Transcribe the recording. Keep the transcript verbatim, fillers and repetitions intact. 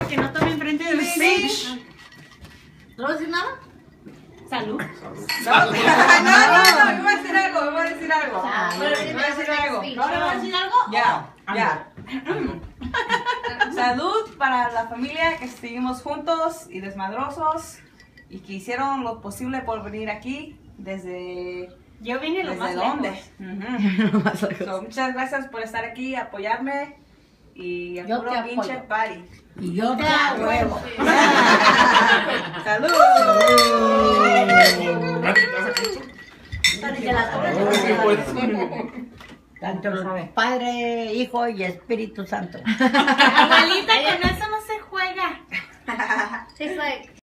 que no tome enfrente de Sí. ¿No vas a decir nada? Salud. No, no, no, no, me voy a decir algo, me voy a decir algo. Ah, Me voy a decir algo. ¿No le vas a decir algo? Ya, ya. Salud para la familia que seguimos juntos y desmadrosos y que hicieron lo posible por venir aquí desde... Yo vine lo ¿Desde más dónde? lejos. Ujú. So, muchas gracias por estar aquí, apoyarme y a Yo puro te pinche apoyo. party. Y yo te huevo. ¡Salud! Tanto los Padre, Hijo y Espíritu Santo. Abuelita, con eso no se juega. Tastes like